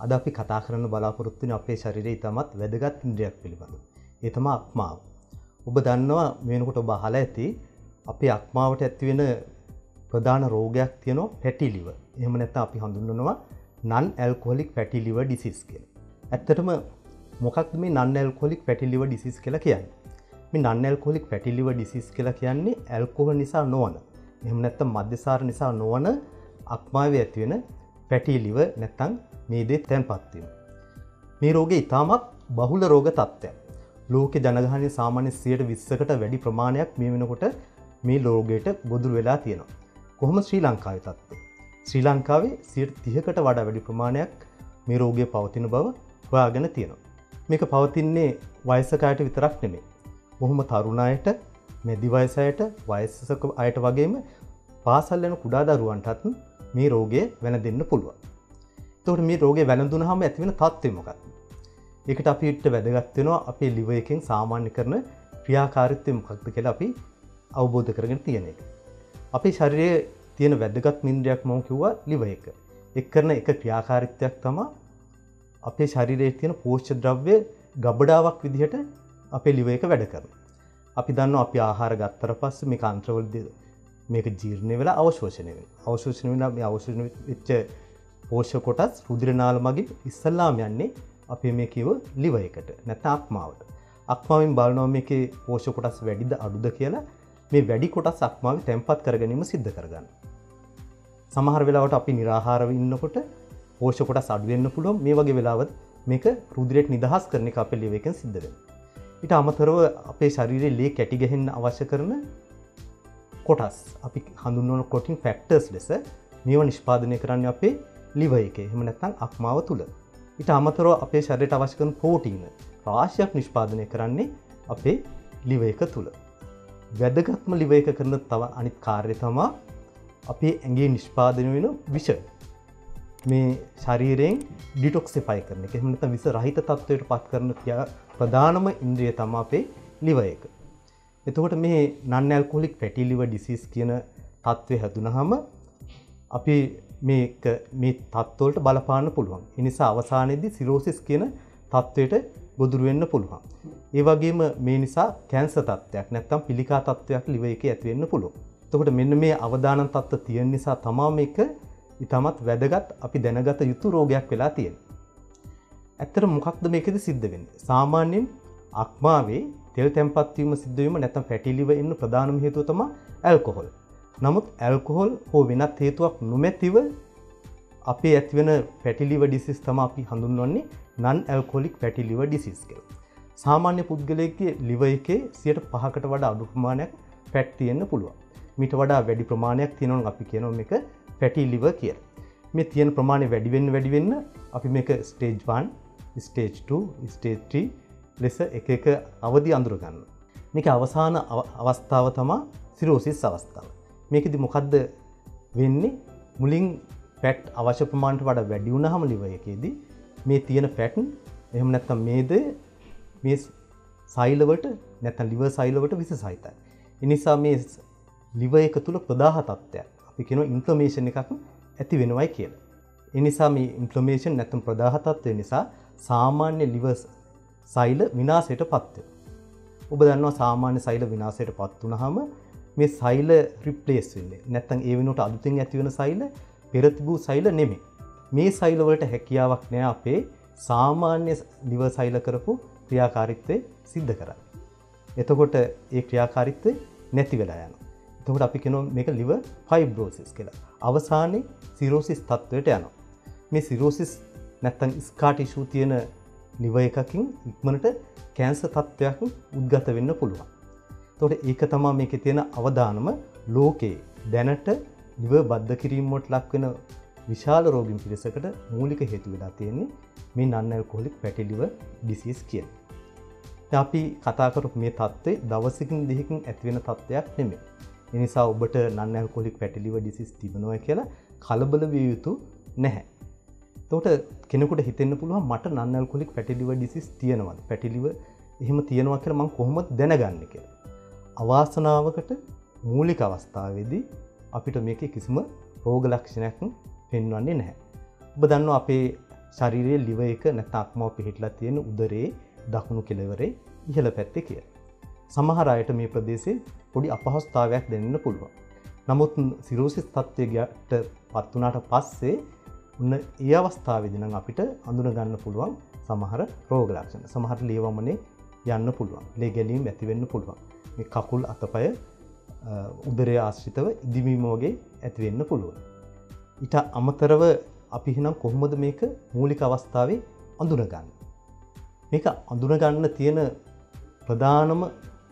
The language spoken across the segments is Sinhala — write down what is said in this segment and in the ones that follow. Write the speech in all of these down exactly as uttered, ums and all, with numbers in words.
අද අපි කතා කරන්න බලාපොරොත්තු වෙන අපේ ශරීරයේ ඉතාමත් වැදගත් ඉන්ද්‍රියක් පිළිබඳව. ඒ තමයි අක්මාව. ඔබ දන්නවා මේ වෙනකොට ඔබ අහලා ඇති අපේ අක්මාවට ඇති වෙන ප්‍රධාන රෝගයක් තියෙනවා fatty liver. එහෙම නැත්නම් අපි හඳුන්වනවා non alcoholic fatty liver disease කියලා. ඇත්තටම මොකක්ද මේ non alcoholic fatty liver disease කියලා කියන්නේ? මේ non alcoholic fatty liver disease කියලා කියන්නේ ඇල්කොහොල් නිසා නොවන. එහෙම නැත්නම් මද්යසාර නිසා නොවන අක්මාවේ ඇති වෙන fatty liver නැත්නම් මේදේ තැන්පත් වීම. මේ රෝගේ ඉතාමත් බහුල රෝග තත්ත්වයක්. ලෝකේ ජනගහනයේ සාමාන්‍ය සියයට විස්සකට වැඩි ප්‍රමාණයක් මේ වෙනකොට මේ රෝගයට ගොදුරු වෙලා තියෙනවා. කොහොමද ශ්‍රී ලංකාවේ තත්ත්වය? ශ්‍රී ලංකාවේ සියයට තිහකට වඩා වැඩි ප්‍රමාණයක් මේ රෝගය පවතින බව හොයාගෙන තියෙනවා. මේක පවතින්නේ වයසක අයට විතරක් නෙමෙයි. බොහොම තරුණ අයට, මැදි වයස අයට, වයසක අයට වගේම පාසල් යන කුඩා දරුවන්ටත් මේ රෝගය වැළඳෙන්න පුළුවන්. එතකොට මේ රෝගය වැළඳුනහම ඇති වෙන තත්ත්වය මොකක්ද? ඒකට අපිට වැදගත් වෙනවා අපේ liver එකෙන් සාමාන්‍ය කරන ක්‍රියාකාරීත්වය මොකක්ද කියලා අපි අවබෝධ කරගෙන තියෙන එක. අපේ ශරීරයේ තියෙන වැදගත් ඉන්ද්‍රියක් මම කිව්වා liver එක. එක් කරන එක ක්‍රියාකාරීත්වයක් තමයි අපේ ශරීරයේ තියෙන පෝෂ්‍ය ද්‍රව්‍ය ගබඩාවක් විදිහට අපේ liver එක වැඩ කරනවා. අපි දන්නවා අපි ආහාර ගත්තට පස්සේ මේක අන්ත්‍රවලදී මේක ජීර්ණය වෙලා අවශෝෂණය වෙනවා. අවශෝෂණය වෙනවා මේ අවශෝෂණය වෙච්ච පෝෂ්‍ය කොටස් රුධිර නාල මගින් ඉස්සල්ලාම යන්නේ අපේ මේ කියව liver එකට නැත්නම් අක්මාවට. අක්මාවෙන් බලනවා මේකේ පෝෂ්‍ය කොටස් වැඩිද අඩුද කියලා. මේ වැඩි කොටස් අක්මාවේ තැම්පත් කර ගැනීම සිද්ධ කරගන්න. සමහර වෙලාවට අපි निराहारව ඉන්නකොට පෝෂ්‍ය කොටස් අඩු වෙන්න පුළුවන්. මේ වගේ වෙලාවද මේක රුධිරයට නිදහස් කරන එක අපේ liver එකෙන් සිද්ධ වෙනවා. ඊට අමතරව අපේ ශරීරයේ ලේ කැටි ගැහෙන්න අවශ්‍ය කරන කොටස් අපි හඳුන්වන protein factors ලෙස මේවා නිෂ්පාදනය කරන්නේ අපේ liver එකේ. එහෙම නැත්නම් අක්මාව තුල. ඊට අමතරව අපේ ශරීරයට අවශ්‍ය කරන ප්‍රෝටීන රාශියක් නිෂ්පාදනය කරන්නේ අපේ liver එක තුල. වැදගත්ම liver එක කරන තව අනිත් කාර්යය තමයි අපේ ඇඟේ නිෂ්පාදනය වෙන විෂ මේ ශරීරයෙන් ඩිටොක්සිෆයි කරන එක. එහෙම නැත්නම් විෂ රහිත තත්වයට පත් කරන ප්‍රධානම ඉන්ද්‍රිය තමයි අපේ liver එක. එතකොට මේ non alcoholic fatty liver disease කියන තත්ත්වය හැදුනහම අපි මේක මේ තත්ත්වවලට බලපාන්න පුළුවන්. ඒ නිසා අවසානයේදී සිරෝසිස් කියන තත්ත්වයට ගොදුරු වෙන්න පුළුවන්. ඒ වගේම මේ නිසා කැන්සර් තත්ත්වයක් නැත්නම් පිළිකා තත්ත්වයක් liver එකේ ඇති වෙන්න පුළුවන්. එතකොට මෙන්න මේ අවදානම් තත්ත්ව තියෙන නිසා තමයි මේක ඊටමත් වැදගත් අපි දැනගත යුතු රෝගයක් වෙලා තියෙන්නේ. ඇත්තට මොකක්ද මේකෙදි සිද්ධ වෙන්නේ? සාමාන්‍යයෙන් අක්මාවේ තෙල් තැම්පත් වීම සිද්ධ වීම නැත්නම් fatty liver එන්න ප්‍රධානම හේතුව තමයි ඇල්කොහොල්. නමුත් ඇල්කොහොල් හෝ වෙනත් හේතුවක් නොමැතිව අපේ ඇතිවෙන fatty liver disease තමයි අපි හඳුන්වන්නේ non alcoholic fatty liver disease කියලා. සාමාන්‍ය පුද්ගලයෙක්ගේ liver එකේ සියයට පහකට වඩා අඩු ප්‍රමාණයක් fat තියෙන්න පුළුවන්. මීට වඩා වැඩි ප්‍රමාණයක් තියෙනවා අපි කියනවා මේක fatty liver කියලා. මේ තියෙන ප්‍රමාණය වැඩි වෙන්න වැඩි වෙන්න අපි මේක stage one, stage two, stage three ලෙස එක එක අවදි අඳුර ගන්නවා. මේක අවසාන අවස්ථාව තමයි සිරෝසිස් අවස්ථාව. මේකෙදි මොකද්ද වෙන්නේ? මුලින් ෆැට් අවශ්‍ය ප්‍රමාණයට වඩා වැඩි වුණාම liver එකේදී මේ තියෙන ෆැට් එහෙම නැත්නම් මේද මේ සෛල වලට නැත්නම් liver සෛල වලට විසසහිතයි. ඒ නිසා මේ liver එක තුල ප්‍රදාහ තත්ත්වයක් අපි කියනවා ඉන්ෆ්ලමේෂන් එකක් ඇති වෙනවයි කියලා. ඒ නිසා මේ ඉන්ෆ්ලමේෂන් නැත්නම් ප්‍රදාහ තත්ත්වය නිසා සාමාන්‍ය liver සෛල විනාශයටපත් වෙනවා. ඔබ දන්නවා සාමාන්‍ය සෛල විනාශයටපත් වුණාම මේ සෛල රිප්ලේස් වෙන්නේ. නැත්නම් ඒ වෙනුවට අලුතෙන් ඇති වෙන සෛල පෙර තිබූ සෛල නෙමෙයි. මේ සෛල වලට හැකියාවක් නැහැ අපේ සාමාන්‍ය liver සෛල කරපු ක්‍රියාකාරීත්වය සිද්ධ කරන්න. එතකොට ඒ ක්‍රියාකාරීත්වය නැති වෙලා යනවා. එතකොට අපි කියනවා මේක liver fibrosis කියලා. අවසානයේ cirrhosis තත්වයට යනවා. මේ cirrhosis නැත්නම් scar tissue තියෙන liver එකකින් ඉක්මනට කැන්සර් තත්ත්වයක් උද්ගත වෙන්න පුළුවන්. එතකොට ඒක තමයි මේකේ තියෙන අවදානම. ලෝකේ දැනට liver බද්ධ කිරීම වලට ලක් වෙන විශාල රෝගීන් පිරිසකට මූලික හේතු වෙලා තියෙන්නේ මේ non alcoholic fatty liver disease කියන. දැන් අපි කතා කරපු මේ තත්ත්වය දවසකින් දෙකකින් ඇති වෙන තත්ත්වයක් නෙමෙයි. ඒ නිසා ඔබට non alcoholic fatty liver disease තිබෙනවා කියලා කලබල විය යුතු නැහැ. එතකොට කෙනෙකුට හිතෙන්න පුළුවන් මට non alcoholic fatty liver disease තියෙනවද? fatty liver එහෙම තියෙනවා කියලා මම කොහොමද දැනගන්නේ කියලා. අවාසනාවකට මූලික අවස්ථාවේදී අපිට මේකේ කිසිම රෝග ලක්ෂණයක් පෙන්වන්නේ නැහැ. ඔබ දන්නවා අපේ ශරීරයේ liver එක නැත්නම් අක්මාව පිහිටලා තියෙන උදරයේ දකුණු කෙළවරේ ඉහළ පැත්තේ කියලා. සමහර අයට මේ ප්‍රදේශයේ පොඩි අපහසුතාවයක් දැනෙන්න පුළුවන්. නමුත් සිරෝසිස් තත්ත්වයට පත් වුණාට පස්සේ උන්න ඒ අවස්ථාවේදී නම් අපිට අඳුන ගන්න පුළුවන් සමහර රෝග ලක්ෂණ. සමහර ලේ වමනේ යන්න පුළුවන්. ලේ ගැලීම් ඇති වෙන්න පුළුවන්. මේ කකුල් අතපය උදරය ආශ්‍රිතව ඉදිවීම වගේ ඇති වෙන්න පුළුවන්. ඊට අමතරව අපි එහෙනම් කොහොමද මේක මූලික අවස්ථාවේ අඳුනගන්නේ? මේක අඳුනගන්න තියෙන ප්‍රධානම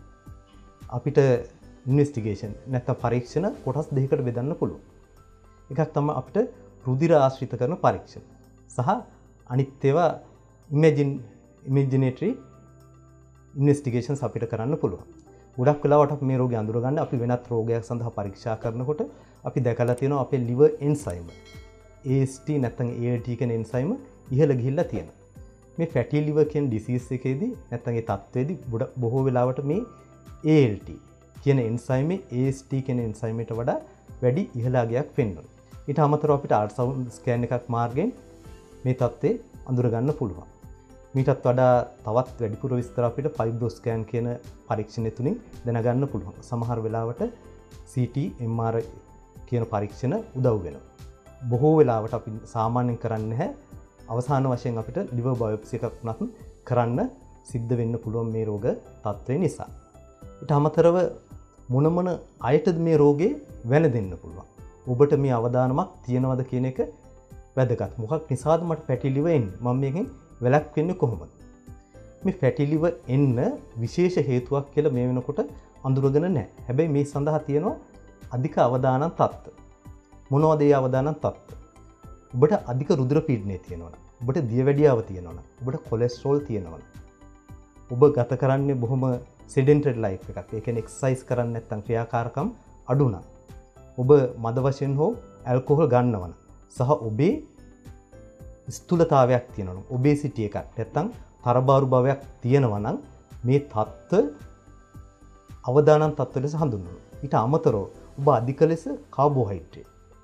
අපිට ඉන්වෙස්ටිගේෂන් නැත්නම් පරීක්ෂණ කොටස් දෙකකට බෙදන්න පුළුවන්. එකක් තමයි අපිට රුධිර ආශ්‍රිත කරන පරීක්ෂණ. සහ අනිත් ඒවා ඉමේජින් ඉමේජිනේටරි ඉන්වෙස්ටිගේෂන්ස් අපිට කරන්න පුළුවන්. ගොඩක් වෙලාවට මේ රෝගය අඳුරගන්න අපි වෙනත් රෝගයක් සඳහා පරීක්ෂා කරනකොට අපි දැකලා තියෙනවා අපේ liver enzyme A S T නැත්නම් A L T කියන enzyme ඉහළ ගිහිල්ලා තියෙනවා. මේ fatty liver කියන disease එකේදී නැත්නම් ඒ තත්ත්වයේදී බොහෝ වෙලාවට මේ A L T කියන enzyme A S T කියන enzyme එකට වඩා වැඩි ඉහළ අගයක් පෙන්වනවා. ඊට අමතරව අපිට ultrasound scan එකක් මාර්ගයෙන් මේ තත්ත්වය අඳුර ගන්න පුළුවන්. මීටත් වඩා තවත් වැඩිපුර විස්තර අපිට ෆයිබ්‍රෝස්කෑන් කියන පරීක්ෂණය තුලින් දැනගන්න පුළුවන්. සමහර වෙලාවට C T M R I කියන පරීක්ෂණ උදව් වෙනවා. බොහෝ වෙලාවට අපි සාමාන්‍යයෙන් කරන්නේ නැහැ. අවසාන වශයෙන් අපිට liver biopsy එකක් වුණත් කරන්න සිද්ධ වෙන්න පුළුවන් මේ රෝග තත්ත්වය නිසා. ඊට අමතරව මොන මොන අයටද මේ රෝගේ වැළඳෙන්න පුළුවන්. ඔබට මේ අවදානමක් තියෙනවද කියන එක වැදගත්. මොකක් නිසාද මට fatty liver එන්නේ? මම මේකෙන් වැළැක්වෙන්නේ කොහොමද? මේ fatty liver එන්න විශේෂ හේතුවක් කියලා මේ වෙනකොට අඳුරගෙන නැහැ. හැබැයි මේ සඳහා තියෙනවා අධික අවදානම් තත්ත්ව. මොනවද ඒ අවදානම් තත්ත්ව? ඔබට අධික රුධිර පීඩනය තියෙනවා. ඔබට දියවැඩියාව තියෙනවා. ඔබට කොලෙස්ටරෝල් තියෙනවා. ඔබ ගත කරන්නේ බොහොම sedentary life එකක්. ඒ කියන්නේ එක්සර්සයිස් කරන්නේ නැත්නම් ක්‍රියාකාරකම් අඩු නම්. ඔබ මද වශයෙන් හෝ ඇල්කොහොල් ගන්නවා. සහ ඔබේ ස්ථූලතාවයක් තියෙනවා නම් ඔබේසිටි එකක් නැත්නම් තරබාරු භාවයක් තියෙනවා නම් මේ තත්ත්ව අවදානම් තත්ත්ව ලෙස හඳුන්වනවා. ඊට අමතරව ඔබ අධික ලෙස කාබෝහයිඩ්‍රේට්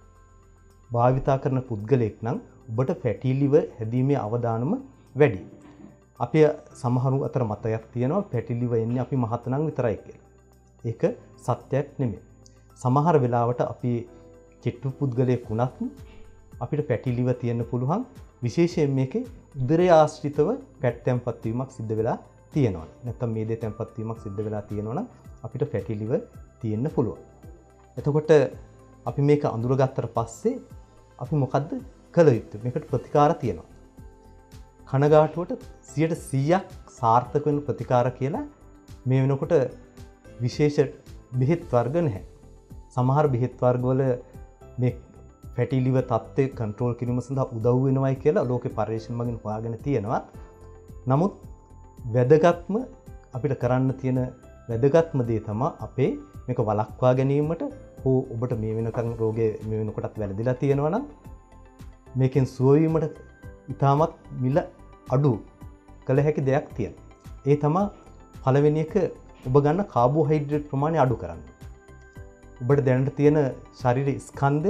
භාවිතා කරන පුද්ගලයෙක් නම් ඔබට ෆැටි liver හැදීමේ අවදානම වැඩි. අපි සමහරු අතර මතයක් තියෙනවා ෆැටි liver එන්නේ අපි මහත නම් විතරයි කියලා. ඒක සත්‍යයක් නෙමෙයි. සමහර වෙලාවට අපි චිත්ත පුද්ගලයෙක් වුණත් අපිට ෆැටි liver තියෙන්න පුළුවන්. විශේෂයෙන් මේකේ උදරය ආශ්‍රිතව ෆැට් තැන්පත් වීමක් සිද්ධ වෙලා තියෙනවා. නැත්නම් මේදේ තැන්පත් වීමක් සිද්ධ වෙලා තියෙනවා නම් අපිට ෆැටි liver තියෙන්න පුළුවන්. එතකොට අපි මේක අඳුරගත්තට පස්සේ අපි මොකද්ද කළ යුත්තේ? මේකට ප්‍රතිකාර තියෙනවා. කනගාටුවට සියයට සීයක් සාර්ථක වෙන ප්‍රතිකාර කියලා මේ වෙනකොට විශේෂ බෙහෙත් වර්ග නැහැ. සමහර බෙහෙත් වර්ගවල මේ ෆැටි liver තත්ත්වය කන්ට්‍රෝල් කිරීම සඳහා උදව් වෙනවයි කියලා ලෝකේ පරීක්ෂණ මගින් හොයාගෙන තියෙනවා. නමුත් වැදගත්ම අපිට කරන්න තියෙන වැදගත්ම දේ තමයි අපේ මේක වළක්වා ගැනීමට හෝ ඔබට මේ වෙනකන් රෝගේ මේ වෙනකොටත් වැළඳිලා තියෙනවා නම් මේකෙන් සුව වීමට ඉතාමත් මිල අඩු කළ හැකි දෙයක් තියෙනවා. ඒ තමයි පළවෙනි එක ඔබ ගන්න කාබෝහයිඩ්‍රේට් ප්‍රමාණය අඩු කරන්න. ඔබට දැනට තියෙන ශරීර ස්කන්ධය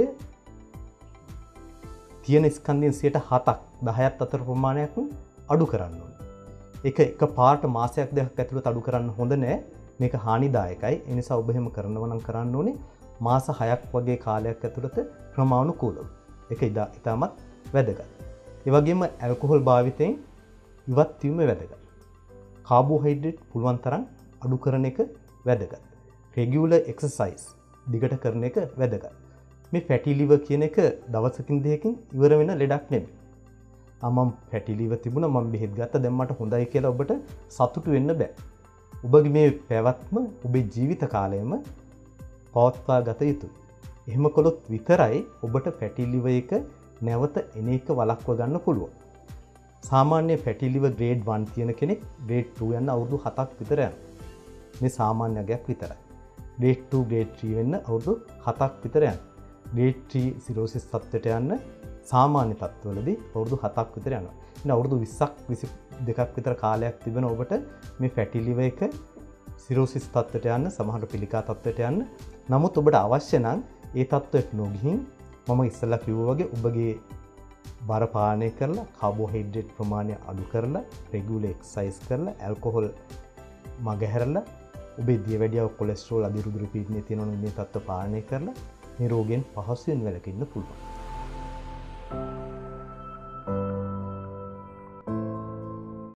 තියෙන ස්කන්ධයෙන් සියයට හතක් දහයක් අතර ප්‍රමාණයක් අඩු කරන්න ඕනේ. ඒක එක පාට මාසයක් දෙකක් ඇතුළත අඩු කරන්න හොඳ නෑ. මේක හානිදායකයි. ඒ නිසා ඔබ එහෙම කරනවා නම් කරන්න ඕනේ මාස හයක් වගේ කාලයක් ඇතුළත ක්‍රමානුකූලව. ඒක ඉතාමත් වැදගත්. ඒ වගේම ඇල්කොහොල් භාවිතයෙන් ඉවත් වීම වැදගත්. කාබෝහයිඩ්‍රේට් පුළුවන් තරම් අඩු කරන එක වැදගත්. රෙගියුලර් එක්සර්සයිස් දිගට කරන එක වැදගත්. මේ ෆැටි liver කියන එක දවසකින් දෙකකින් ඉවර වෙන ලෙඩක් නෙමෙයි. ආ මම ෆැටි liver තිබුණා මම බෙහෙත් ගත්තා දැන් මට හොඳයි කියලා ඔබට සතුටු වෙන්න බෑ. ඔබගේ මේ පැවැත්ම ඔබේ ජීවිත කාලයම පවත්වා ගත යුතුයි. එහෙම කළොත් විතරයි ඔබට ෆැටි liver එක නැවත එන එක වළක්ව ගන්න පුළුවන්. සාමාන්‍ය ෆැටි liver grade one තියෙන කෙනෙක් grade two යන අවුරුදු හතක් විතර යනවා. මේ සාමාන්‍ය අගයක් විතරයි. grade two grade three වෙන්න අවුරුදු හතක් විතර යනවා. grade three සිරෝසිස් තත්ත්වයට යන්න සාමාන්‍ය තත්ත්වවලදී අවුරුදු හතක් විතර යනවා. ඉතින් අවුරුදු විස්සක් විසි දෙකක් විතර කාලයක් තිබෙන ඔබට මේ ෆැටි liver එක සිරෝසිස් තත්ත්වයට යන්න සමහර පිළිකා තත්ත්වයට යන්න. නමුත් ඔබට අවශ්‍ය නම් ඒ තත්ත්වයට නොගිහින් මම ඉස්සෙල්ලා කිව්වා වගේ ඔබගේ බර පාලනය කරලා කාබෝහයිඩ්‍රේට් ප්‍රමාණය අඩු කරලා රෙගුලර් එක්සර්සයිස් කරලා ඇල්කොහොල් මගහැරලා ඔබේ දියවැඩියාව කොලෙස්ටරෝල් අධිරුධිර පීඩනය තියෙනවා නම් මේ තත්ත්ව පාලනය කරලා මේ රෝගයෙන් පහසුවෙන් වැළකෙන්න පුළුවන්.